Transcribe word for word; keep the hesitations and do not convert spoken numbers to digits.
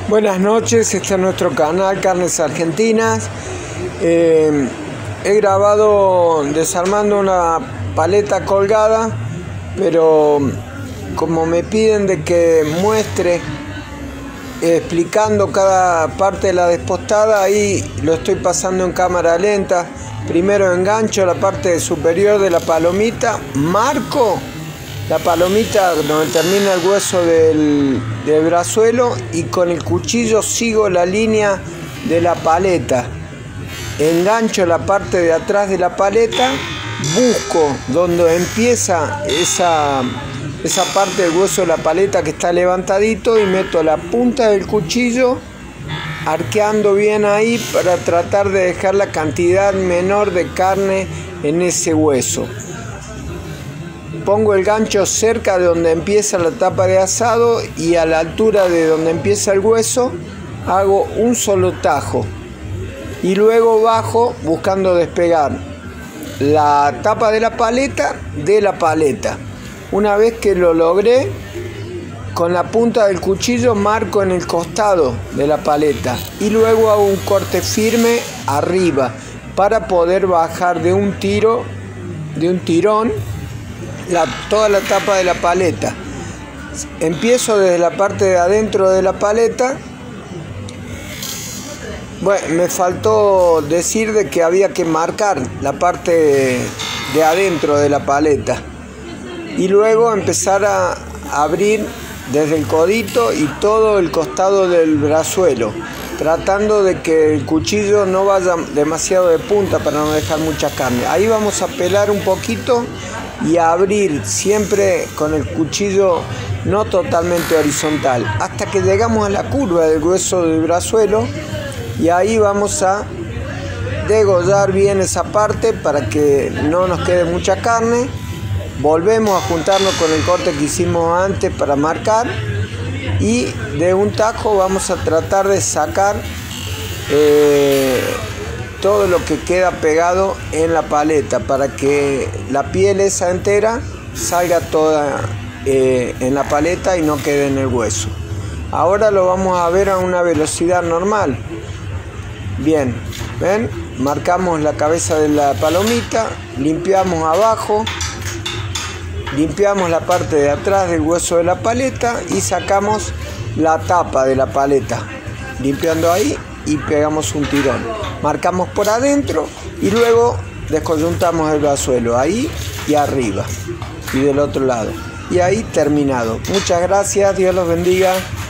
Buenas noches, este es nuestro canal Carnes Argentinas. Eh, he grabado desarmando una paleta colgada, pero como me piden de que muestre eh, explicando cada parte de la despostada, ahí lo estoy pasando en cámara lenta. Primero engancho la parte superior de la palomita, marco la palomita donde termina el hueso del, del brazuelo y con el cuchillo sigo la línea de la paleta. Engancho la parte de atrás de la paleta, busco donde empieza esa, esa parte del hueso de la paleta que está levantadito y meto la punta del cuchillo arqueando bien ahí para tratar de dejar la cantidad menor de carne en ese hueso. Pongo el gancho cerca de donde empieza la tapa de asado y a la altura de donde empieza el hueso hago un solo tajo y luego bajo buscando despegar la tapa de la paleta de la paleta. Una vez que lo logré, con la punta del cuchillo marco en el costado de la paleta y luego hago un corte firme arriba para poder bajar de un tiro, de un tirón, La, toda la tapa de la paleta. Empiezo desde la parte de adentro de la paleta. Bueno, me faltó decir de que había que marcar la parte de, de adentro de la paleta y luego empezar a abrir desde el codito y todo el costado del brazuelo, tratando de que el cuchillo no vaya demasiado de punta para no dejar mucha carne. Ahí vamos a pelar un poquito y a abrir siempre con el cuchillo no totalmente horizontal hasta que llegamos a la curva del hueso del brazuelo y ahí vamos a degollar bien esa parte para que no nos quede mucha carne. Volvemos a juntarnos con el corte que hicimos antes para marcar y de un tajo vamos a tratar de sacar eh, todo lo que queda pegado en la paleta para que la piel esa entera salga toda eh, en la paleta y no quede en el hueso. Ahora lo vamos a ver a una velocidad normal. Bien, ven, marcamos la cabeza de la palomita, limpiamos abajo, limpiamos la parte de atrás del hueso de la paleta y sacamos la tapa de la paleta, limpiando ahí y pegamos un tirón. Marcamos por adentro y luego descoyuntamos el brazuelo ahí y arriba y del otro lado. Y ahí terminado. Muchas gracias, Dios los bendiga.